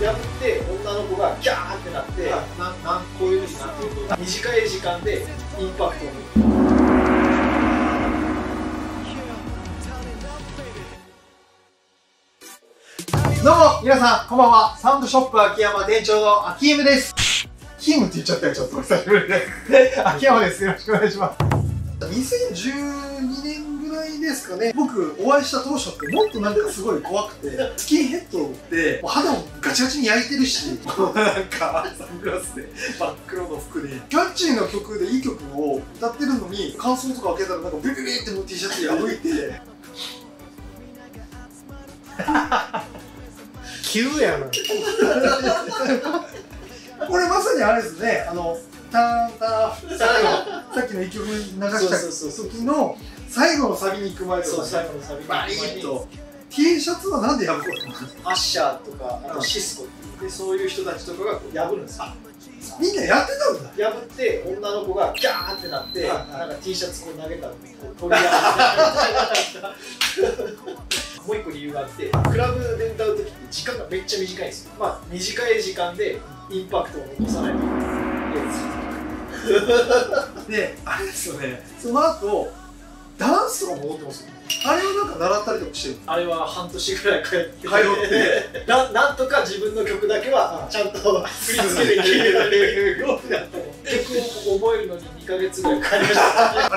破って女の子がギャーってなって、こういう風になってると短い時間でインパクトに。 どうも皆さんこんばんは。サウンドショップ秋山店長の秋山です。キームって言っちゃったよ、ちょっと久しぶりで秋山です。よろしくお願いします。2012年ぐらいですかね、僕お会いした当初ってもっとなんかすごい怖くて、スキンヘッドってもう肌もガチガチに焼いてるし、なんかサングラスで真っ黒の服でキャッチーな曲でいい曲を歌ってるのに、感想とか開けたらなんかビビビってもう T シャツ破いて急やなこれまさにあれですね、ターンターンさっきの一曲流した時の最後のサビに行く前とか、 最後のサビバリッと T シャツはなんで破くの？ アッシャーとかあとシスコっていうで、そういう人たちとかが破るんですよ。 みんなやってたんだ。 破って女の子がギャーってなって、なんか T シャツこう投げたらこう取り合うもう一個理由があって、クラブで歌う時って時間がめっちゃ短いんですよ。まあ短い時間でインパクトを残さないといけないで、あれですよね、その後ダンスとか戻ってますよね。あれをなんか習ったりとかしてる。 あれは半年ぐらい通ってなんとか自分の曲だけはちゃんと振り付けできるようになった。曲を覚えるのに2ヶ月ぐらいかかりました。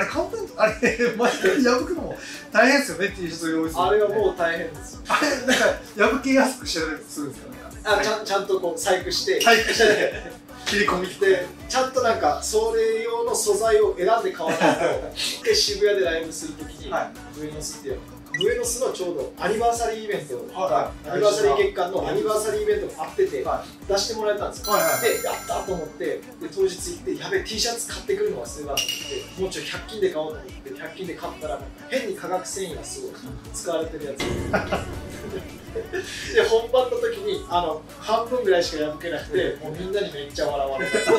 あれ簡単、あれ毎回破くのも大変ですよね。 T シャツ用意する。 あれはもう大変です。 あれなんか破けやすくしてたりするんですか？ ちゃんとこう細工して切り込みで、ちゃんとなんかそれ用の素材を選んで買わないと。で渋谷でライブするときに、ブエノスっていうブエノスのちょうどアニバーサリーイベントが、アニバーサリー月間のアニバーサリーイベントがあってて、出してもらえたんですよ。で、やったと思って、で当日行って、やべえ T シャツ買ってくるの忘れたと思って、もうちょい100均で買おうと思って、100均で買ったら変に化学繊維がすごい使われてるやつで、本番の時に半分ぐらいしか破けなくて、もうみんなにめっちゃ笑われた。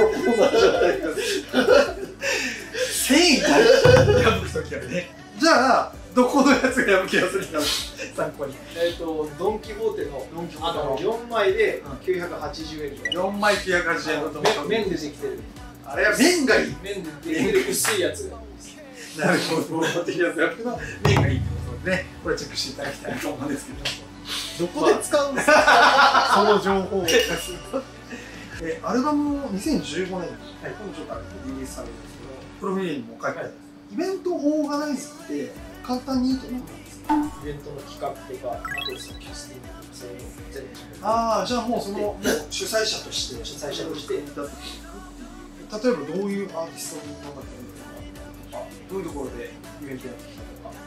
繊維破くときはね。じゃあどこのやつが破けやすいか参考に。 ドン・キホーテの4枚で980円。 4枚980円のドンキホーテ。 綿でできてる。 あれは綿がいい。 綿でできてる薄いやつがいいです。 なるほど。できるやつ破くのは綿がいいってことでね。これチェックしていただきたいと思うんですけど。 どこで使うんですかその情報を。アルバムも2015年に、ちょっとリリースされるんですけど、プロフィールにも書いてある。イベントオーガナイズって簡単に言うと何なんですか？ イベントの企画とか、あとキャスティングとか、そういうの全部。 ああ、じゃあもうその主催者として例えばどういうアーティストの方がいるとか、どういうところでイベントやってきたとか。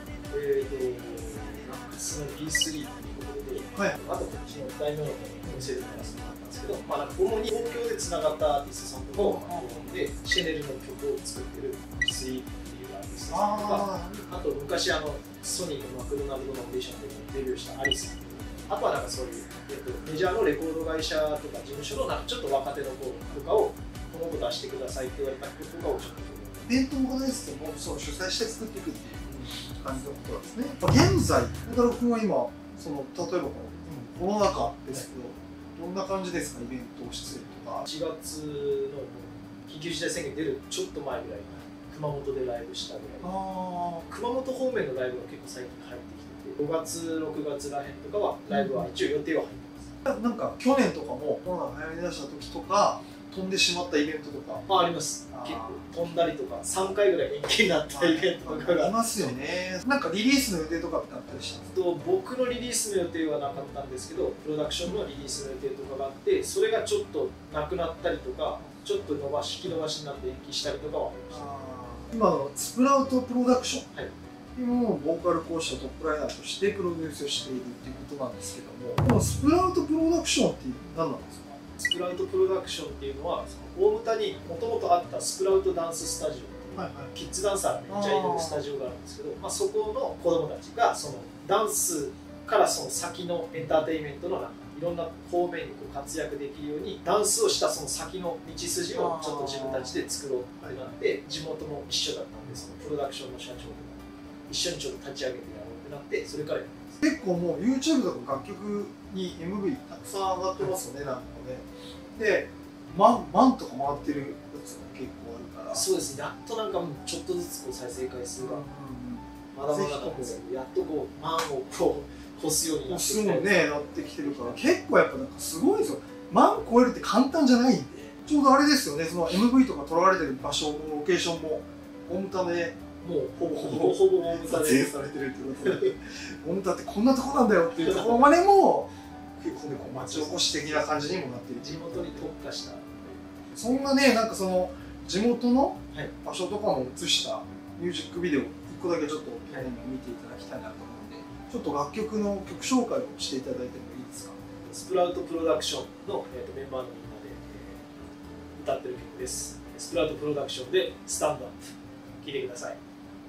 その B3 っていうことで、あとこっちの大名のお店でやらせてもらったんですけど、主に東京でつながったアーティストさんとかを呼んで、シェネルの曲を作ってる B3 っていうアーティストさんとか、あと昔ソニーのマクドナルドのオーディションでデビューしたアリスっていう、あとはなんかそういうメジャーのレコード会社とか事務所のなんかちょっと若手の子とかをこの子出してくださいって言われた曲とかをちょっとイベントオーガナイズってもそう主催して作っていくっていう感じのことなんですね。現在、小太郎君は今、例えばコロナ禍ですけど、どんな感じですか、イベント出演とか。 1月の緊急事態宣言出るちょっと前ぐらいに熊本でライブしたぐらい。熊本方面のライブが結構最近入ってきてて、5月、6月らへんとかはライブは一応予定は入ってます。 なんか去年とかもコロナが流行りだした時とか飛んでしまったイベントとかあります。結構飛んだりとか3回ぐらい延期になったイベントとかがありますよね。なんかリリースの予定とかってあったりしたんですか？ 僕のリリースの予定はなかったんですけど、プロダクションのリリースの予定とかがあって、それがちょっとなくなったりとか、ちょっと引き延ばしになって延期したりとかはありました。今のスプラウトプロダクション、今もボーカル講師とトップライナーとしてプロデュースをしているっていうことなんですけども、このスプラウトプロダクションって何なんですか？ スプラウトプロダクションっていうのは、大牟田にもともとあったスプラウトダンススタジオ、キッズダンサーがめっちゃいるスタジオがあるんですけど、そこの子供たちがそのダンスからその先のエンターテインメントのいろんな方面に活躍できるように、ダンスをしたその先の道筋をちょっと自分たちで作ろうってなって、地元も一緒だったんで、そのプロダクションの社長とか一緒にちょっと立ち上げてやろうってなって、それからやってます。 結構もう YouTube とか楽曲に MV たくさん上がってますよね、なんかね。で、万とか回ってるやつが結構あるから。 そうですね、やっとなんかもうちょっとずつこう再生回数がまだまだなんですけど、やっとこう万をこう越すようになってきて、 ね、なってきてるから、結構やっぱなんかすごいですよ。万超えるって簡単じゃないんで、ちょうどあれですよね、その MV とか撮られてる場所もロケーションもオムタでもうほぼオムタでされてるってことで、オムタってこんなとこなんだよっていうところまでも結構ね、こう町おこし的な感じにもなってる。 地元に特化した、 そんなね、なんかその地元の場所とかも映したミュージックビデオ1個だけちょっと見ていただきたいなと思うんで、ちょっと楽曲の曲紹介をしていただいてもいいですか。 スプラウトプロダクションの、メンバーのみんなで、歌ってる曲です。スプラウトプロダクションでスタンドアップ、聴いてください。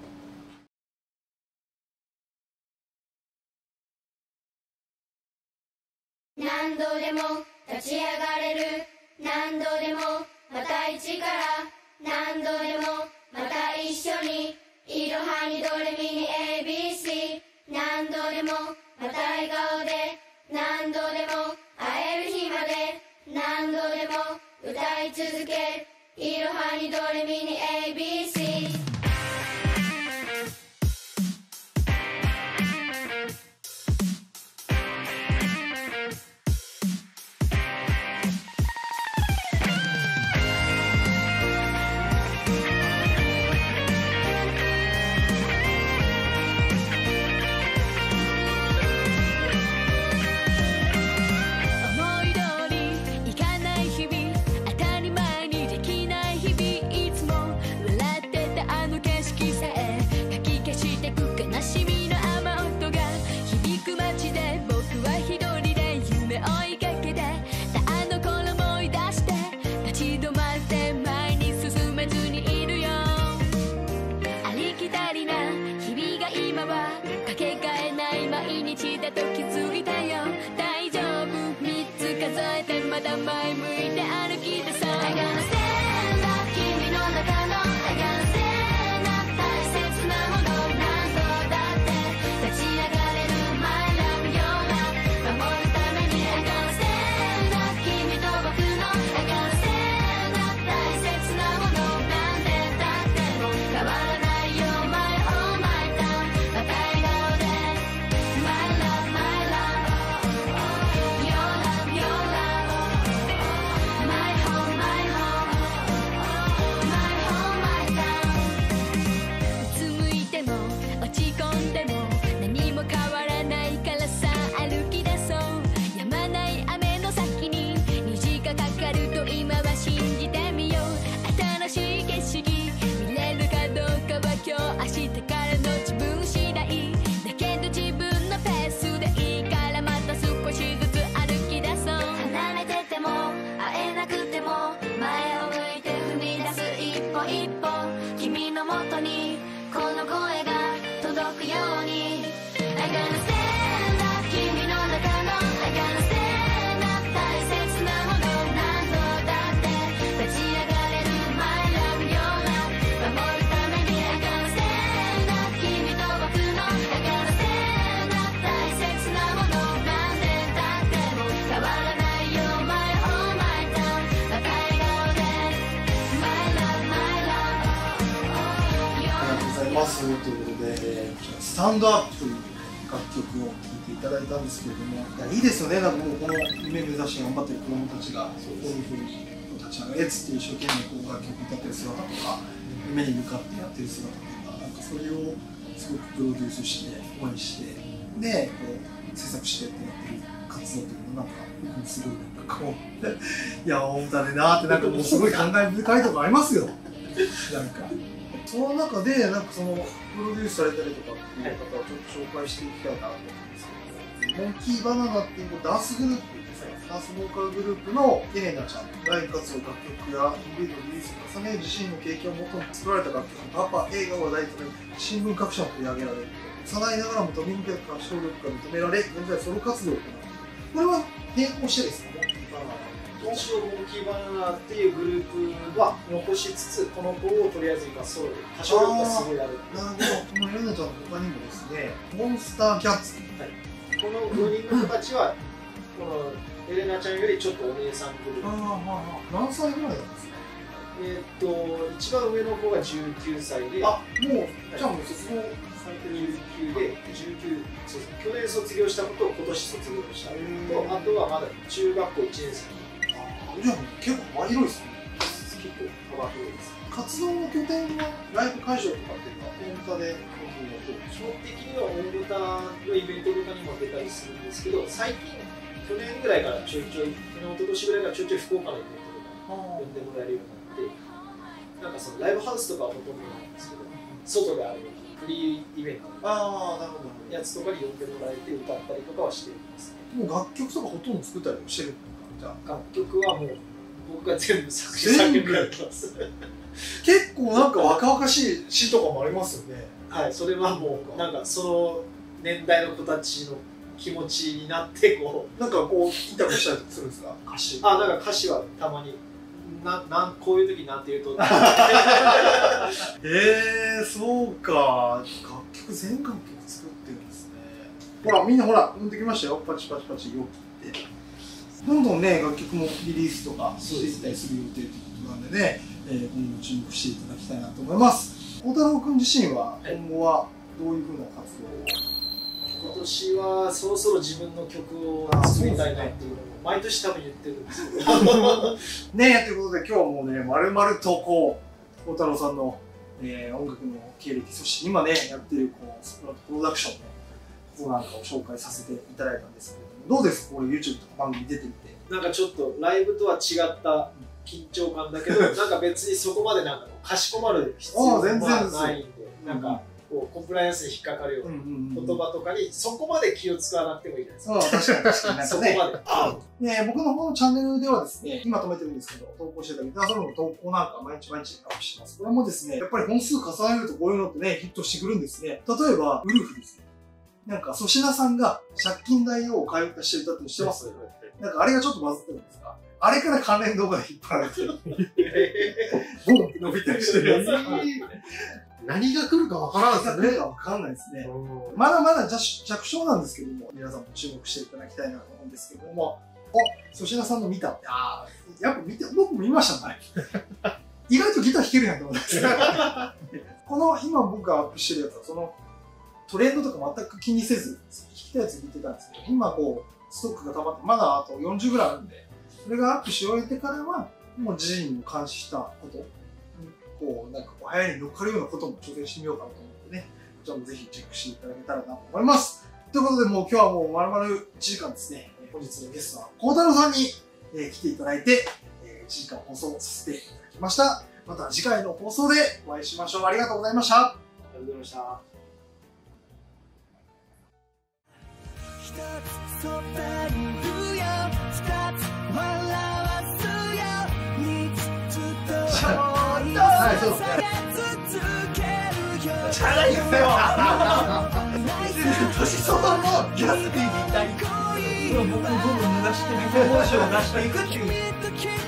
何度でも立ち上がれる、何度でもまた一から、何度でもまた一緒に、いろはにドレミに ABC、 何度でもまた笑顔で、何度でも会える日まで、何度でも歌い続け、いろはにドレミに ABC。まだ前向いて歩き出そう。I gonna stand up 君の中の I gonna stand up 大切なもの何度だって立ち上がれる My love your love 守るために I gonna stand up 君と僕の I gonna stand up 大切なもの何年経っても変わらないよ My home my town また笑顔で My love my love Your love your love一歩君のもとにこの声が届くように I gonna stand up 君の中の I gonna stand up 大切なもの何度だって立ち上がれる My love your love 守るために I gonna stand up 君と僕の I gonna stand up 大切なもの何年経っても変わらないよ My home my town また笑顔で My love my ますということで、こちらスタンドアップという楽曲を聴いていただいたんですけれども、いいですよね。なんかもうこの夢目指して頑張ってる子どもたちがこういうふうに立ち上がれっつって一生懸命こう楽曲歌ってる姿とか、夢に向かってやってる姿とか、なんかそれをすごくプロデュースして応援してでこう制作してってやってる活動というのはなんか僕もすごいなんかこういや本当だねなってなんかもうすごい感慨深いところありますよ。なんか。その中でなんかそのプロデュースされたりとかっていう方をちょっと紹介していきたいなと思うんですけど、モンキーバナナっていうダンスグループですね、ダンスボーカルグループのエレナちゃん、ライブ活動、楽曲や MV のリリースを重ね、自身の経験をもとに作られた楽曲、パパ、映画が話題となり、新聞各社も取り上げられる。幼いながらもドミニカ歌唱力が認められ、現在ソロ活動を行う。これは並行してですか、モンキーバナナ一応モンキーバナナっていうグループは残しつつ、この子をとりあえず今ソロで歌唱力がすごいある。 なるほど。このエレナちゃんの他にもですね、モンスターキャッツ、 はい、この4人の子たちはこのエレナちゃんよりちょっとお姉さんグループ。 何歳ぐらいなんですか？ 一番上の子が19歳で、 あ、もうじゃあもう卒業されてる。 19で、19、そうですね、去年卒業した子と今年卒業した子と、あとはまだ中学校1年生。 じゃあ結構幅広いですね。 結構幅広いです。 活動の拠点はライブ会場とかっていうか、大牟田で基本的には大牟田のイベントとかにも出たりするんですけど、最近、去年ぐらいからちょいちょい、去年、一昨年ぐらいからちょいちょい福岡のイベントとか呼んでもらえるようになって、なんかそのライブハウスとかはほとんどないんですけど、外であるフリーイベントのやつとかに呼んでもらえて歌ったりとかはしてるんですね。 もう楽曲とかほとんど作ったりもしてるんですか？じゃあ楽曲はもう僕が全部作詞作曲やってます。 結構なんか若々しい詩とかもありますよね。 はい、それはもうなんかその年代の子たちの気持ちになってこうなんかこうインタビューしたりするんですか？歌詞。 なんか歌詞はたまにこういう時なんて言うとそうか。楽曲全楽曲作ってるんですね。ほらみんなほら読んできましたよ。パチパチパチよくってどんどんね楽曲もリリースとかしていったりする予定ということなんでね、今後注目していただきたいなと思います。孝太郎君自身は今後はどういうふうな活動を？ 今年はそろそろ自分の曲を作りたいなっていうのを毎年多分言ってるんですけどねえ、ということで今日はもうねまるまるとこう孝太郎さんの、音楽の経歴、そして今ねやってるこうプロダクションのことなんかを紹介させていただいたんですけれども、どうですかこれ YouTube とか番組出てみて？ なんかちょっとライブとは違った緊張感だけどなんか別にそこまでなんかかしこまる必要はないんで、なんかこうコンプライアンスに引っかかるような言葉とかにそこまで気を使わなくてもいいじゃないですか。 確かになんかね。 そこまで。 僕の方のチャンネルではですね、今止めてるんですけど、投稿してたギターソロの投稿なんか毎日アップしてます。これもですね、やっぱり本数重ねるとこういうのってね、ヒットしてくるんですね。例えば、ウルフですね。なんか粗品さんが借金代を替え歌して歌って知ってます？なんかあれがちょっとバズってるんですか？あれから関連動画で引っ張られて、ボンって伸びたりしてるやつ。 何が来るかわからんですね。 わかんないですね。まだまだ弱小なんですけども、皆さんも注目していただきたいなと思うんですけども、粗品さんの見た。やっぱ見て、僕も見ましたね。意外とギター弾けるやんと思って。この今僕がアップしてるやつは、そのトレンドとか全く気にせず、弾きたいやつ見てたんですけど、今こう、ストックが溜まって、まだあと40ぐらいあるんで、それがアップし終えてからは、もう自身の監視したこと、こう、なんかこう、流行りに乗っかるようなことも挑戦してみようかなと思ってね、こちらもぜひチェックしていただけたらなと思います。ということで、もう今日はもう丸々1時間ですね、本日のゲストは孝太郎さんに来ていただいて、1時間放送させていただきました。また次回の放送でお会いしましょう。ありがとうございました。 ありがとうございました。 一つそばにいるよ、二つ笑わすよ、三つと愛を捧げ続けるよ。 チャラいっすよ。年相応のギャスで言いたい。僕どんどん脱してみて、文章を出していくっていう。